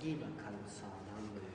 Giy bakalım sağdan böyle.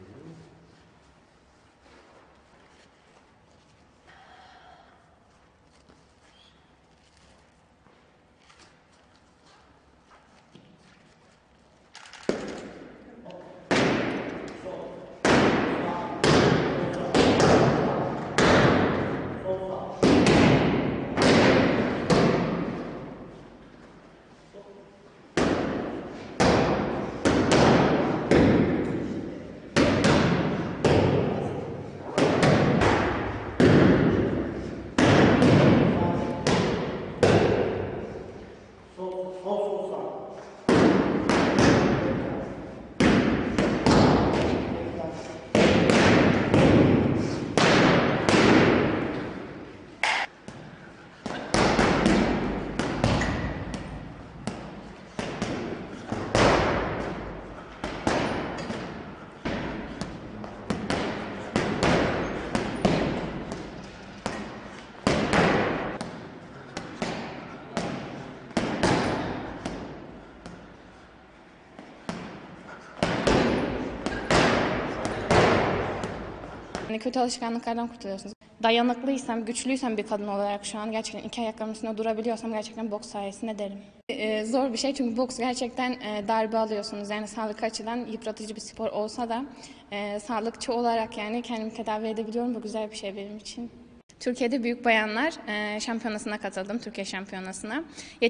Yani kötü alışkanlıklardan kurtuluyorsunuz. Dayanıklıysam, güçlüysem bir kadın olarak şu an gerçekten iki ayaklarımın üstünde durabiliyorsam gerçekten boks sayesinde derim. Zor bir şey çünkü boks gerçekten darbe alıyorsunuz. Yani sağlık açıdan yıpratıcı bir spor olsa da sağlıkçı olarak yani kendimi tedavi edebiliyorum. Bu güzel bir şey benim için. Türkiye'de büyük bayanlar şampiyonasına katıldım, Türkiye şampiyonasına.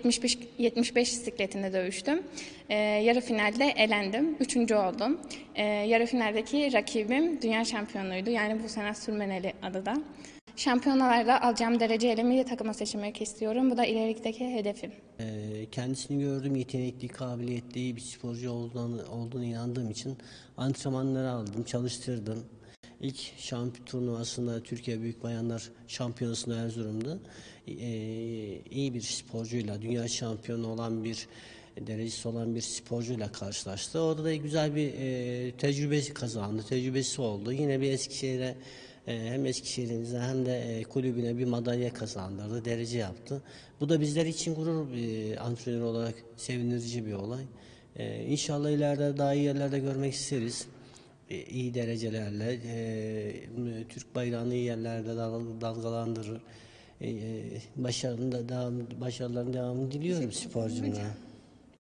75 sikletinde dövüştüm. Yarı finalde elendim, 3. oldum. Yarı finaldeki rakibim dünya şampiyonuydu, yani Buse Sürmeneli adı da. Şampiyonalarda alacağım dereceyle milli takıma seçilmek istiyorum. Bu da ilerideki hedefim. Kendisini gördüm, yetenekli, kabiliyetli, iyi bir sporcu olduğunu inandığım için antrenmanları aldım, çalıştırdım. İlk turnuvasında Türkiye Büyük Bayanlar Şampiyonası'nda Erzurum'da iyi bir sporcuyla, dünya şampiyonu olan bir derecesi olan bir sporcuyla karşılaştı. Orada da güzel bir tecrübesi kazandı, tecrübesi oldu. Yine bir Eskişehir'e hem Eskişehir'imize hem de kulübüne bir madalya kazandırdı, derece yaptı. Bu da bizler için gurur, antrenör olarak sevindirici bir olay. İnşallah ileride daha iyi yerlerde görmek isteriz. İyi derecelerle Türk bayrağını iyi yerlerde dalgalandırır. Başarıların devamını diliyorum sporcumla.